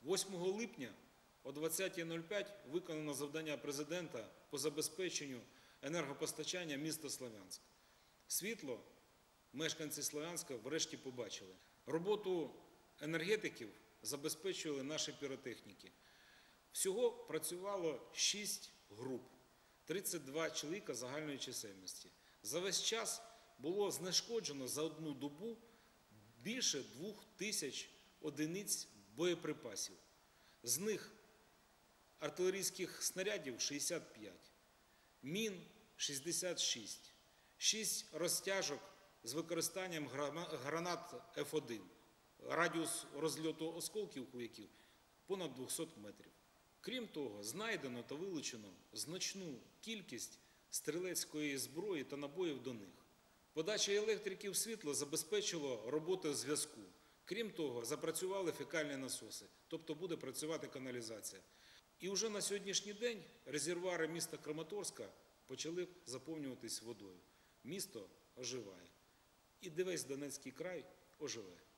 8 липня о 20:05 виконано завдання президента по забезпеченню енергопостачання міста Слов'янськ. Світло мешканці Слов'янська врешті побачили. Роботу енергетиків забезпечували наші піротехніки. Всього працювало 6 груп, 32 чоловіка загальної чисельності. За весь час було знешкоджено за одну добу більше 2000 одиниць боєприпасів. З них артилерійських снарядів 65, мін 66, 6 розтяжок з використанням гранат F1, радіус розльоту осколків у яких понад 200 метрів. Крім того, знайдено та вилучено значну кількість стрілецької зброї та набоїв до них. Подача електриків світла забезпечила роботу зв'язку. Крім того, запрацювали фекальні насоси, тобто буде працювати каналізація. І вже на сьогоднішній день резервуари міста Краматорська почали заповнюватись водою. Місто оживає. І весь Донецький край оживе.